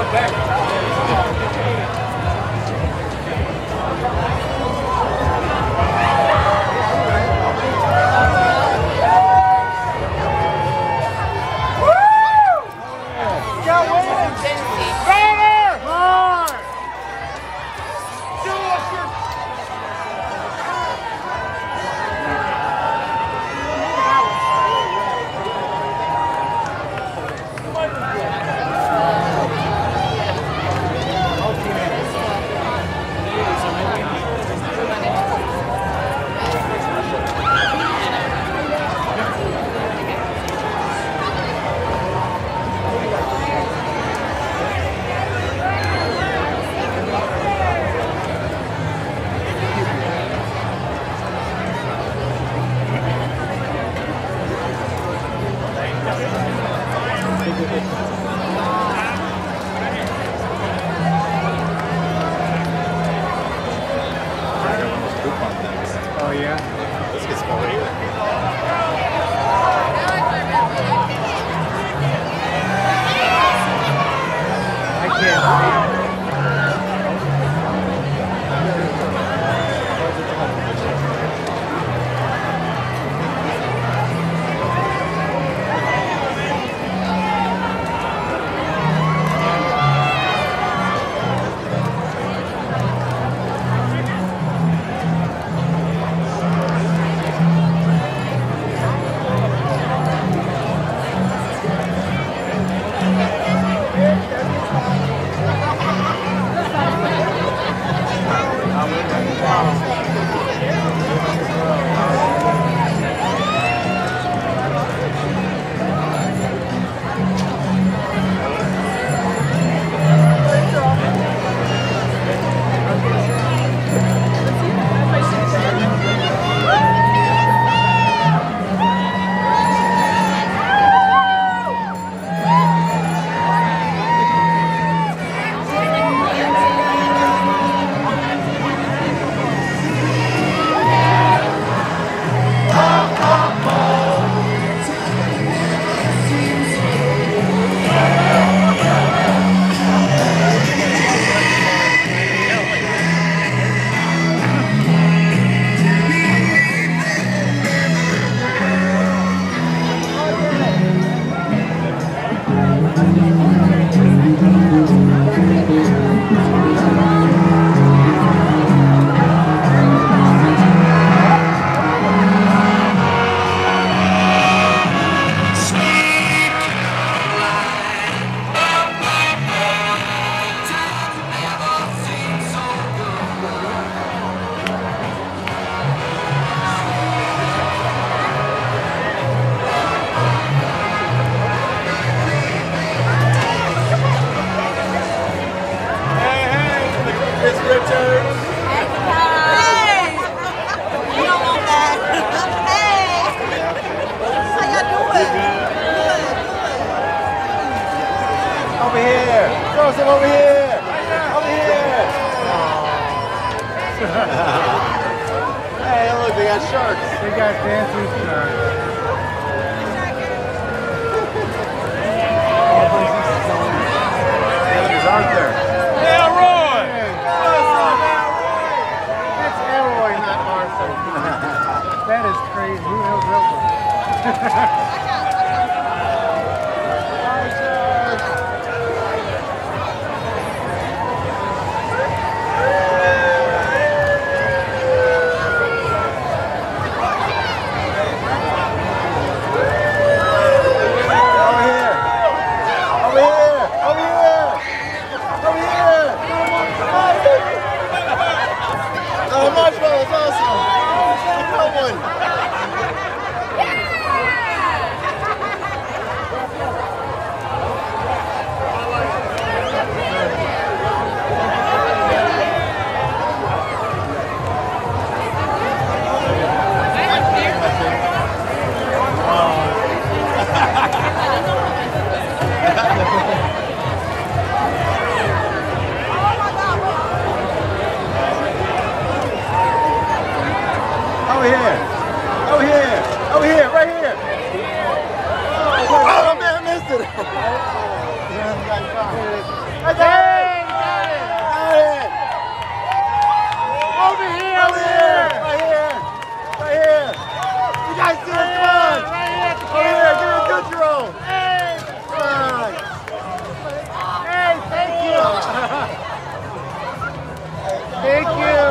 Oh yeah? Let's get started here. I can't see. Over here! Throw some over here! Over here! Hey, look, they got sharks. They got dancing sharks. Aren't there? Elroy! What's up, Elroy? That's Elroy, not Martha. That is crazy. Who the hell's Elroy? Marshmallow's awesome! No one! Over here! Over here! Over here! Right here! Oh man, I missed it! I got it! Got it! Got it! Over here! Over here! Right here! Right here! You guys see it? Come on! Right here! Over here! Give me a good roll! Hey! Come on! Hey, thank you! Thank you!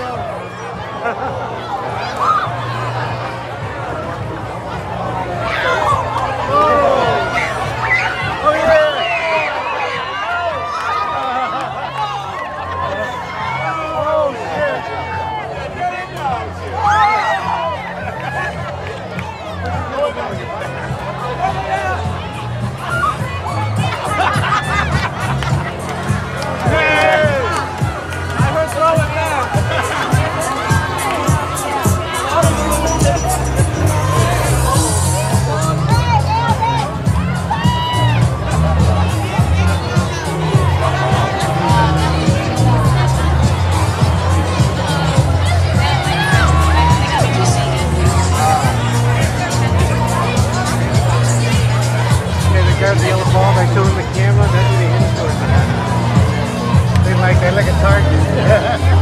There's the yellow ball. I showed them the camera. That's what they hit it for. They like a target.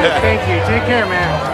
Thank you. Take care, man.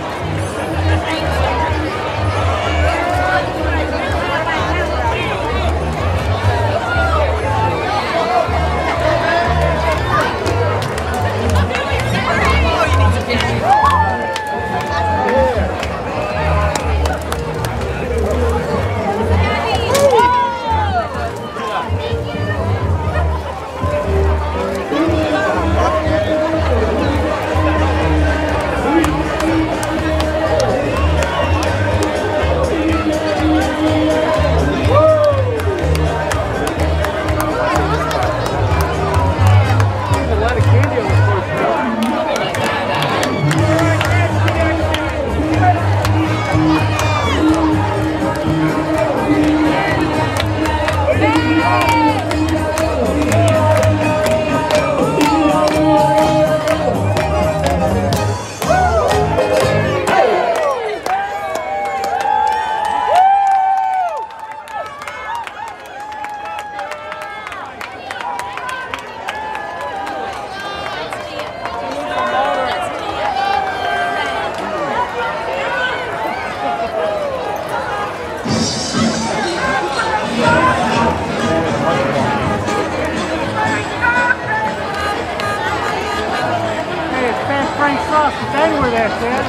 Where that's at.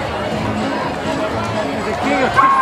There's a king of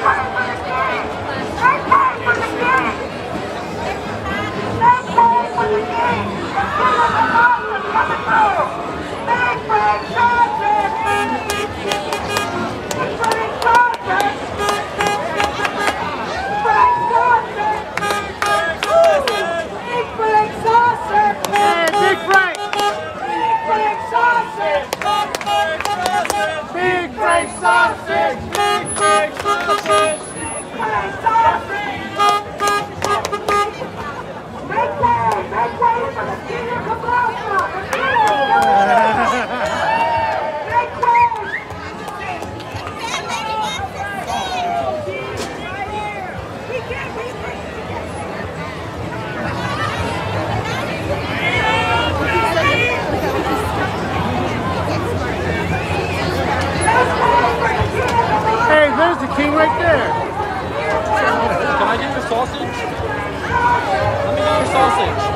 king right there. Can I get your sausage? Let me get your sausage.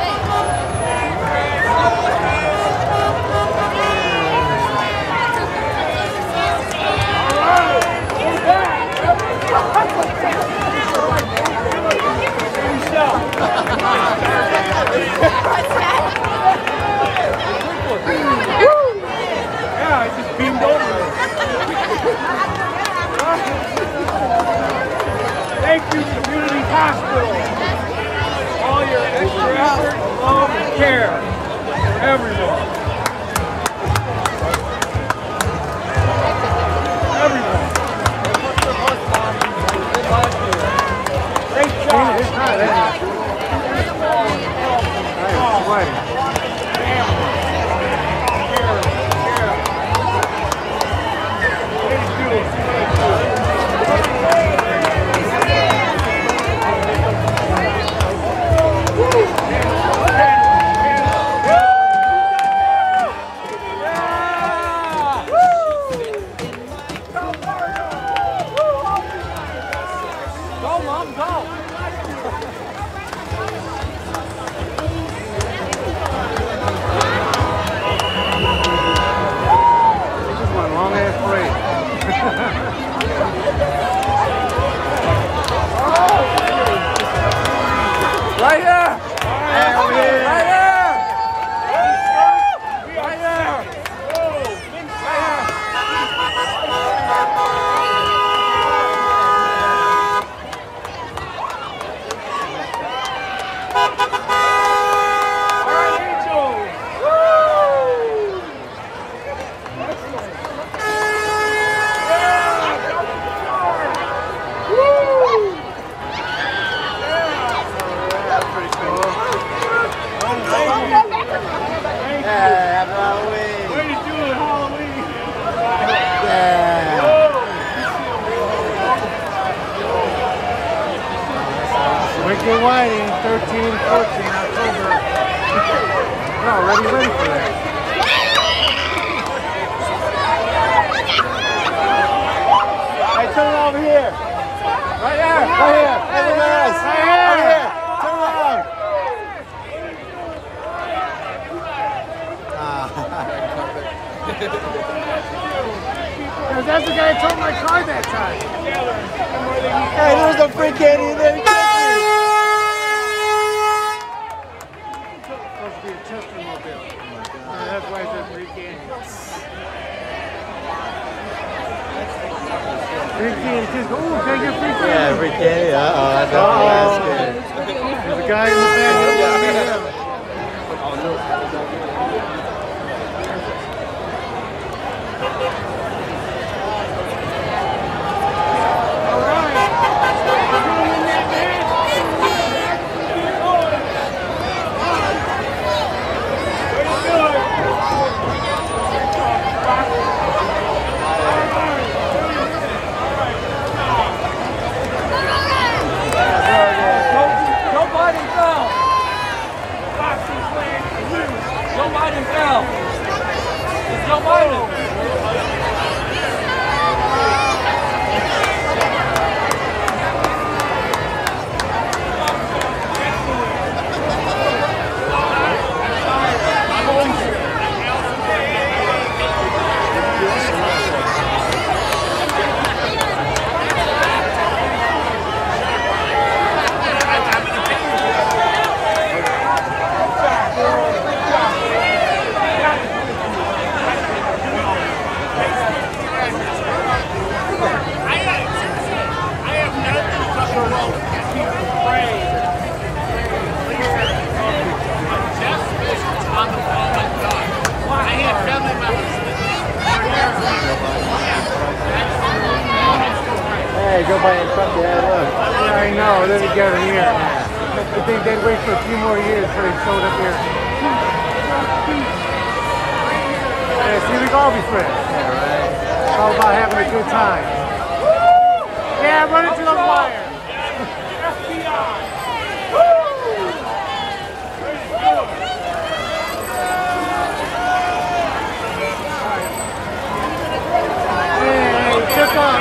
Yeah, I just beamed over. Thank you, Community Hospital. All your extra effort, love, and care for everyone. Everyone. Great job. It's not that. It's sweaty. Right here! Right here! Wicked Whiting, 13 and 14, October. We're already ready for that. Because that's the guy who told my car that time. Hey, there's no free candy in there. Supposed to be a Chestermobile. That's why it's a free candy. Free candy. Just go, ooh, can I get free candy? Yeah, free candy. Uh-oh, that's good. There's a guy in the back. Hey, go by and truck there, look. Yeah, I know, they're together here. I think they'd wait for a few more years before they showed up here. Yeah, see, we can all be friends. Yeah, right. It's all about having a good time. Yeah, run into the wire. Hey, took off.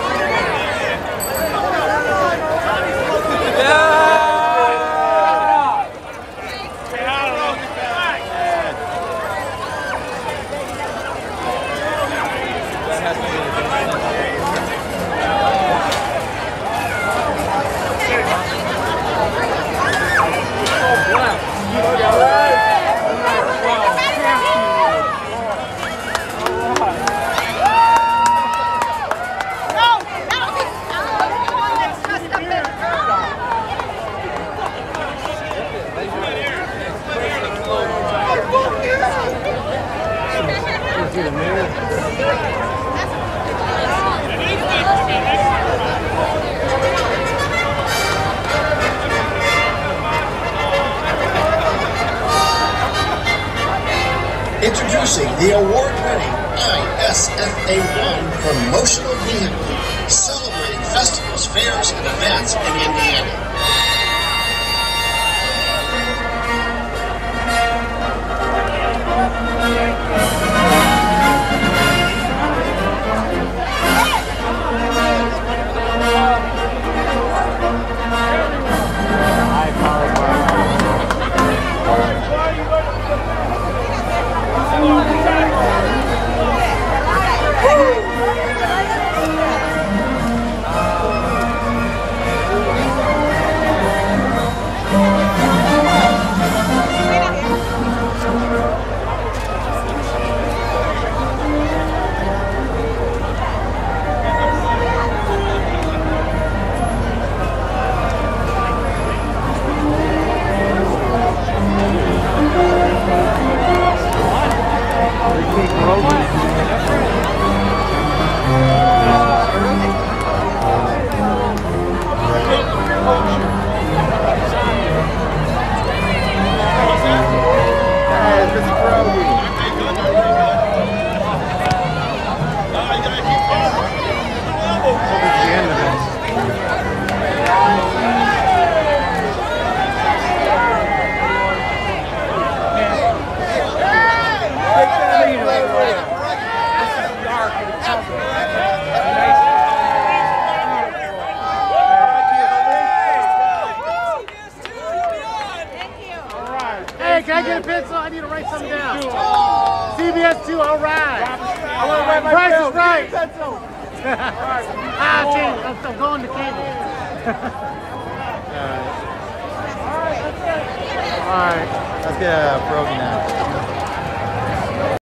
Introducing the award-winning ISFA1 promotional vehicle, celebrating festivals, fairs, and events in Indiana. I need to write something down. CBS 2, all right. I want to write my Price bill. is right. Pencil. Change. I'm going to cable. All right, let's get a pierogi now.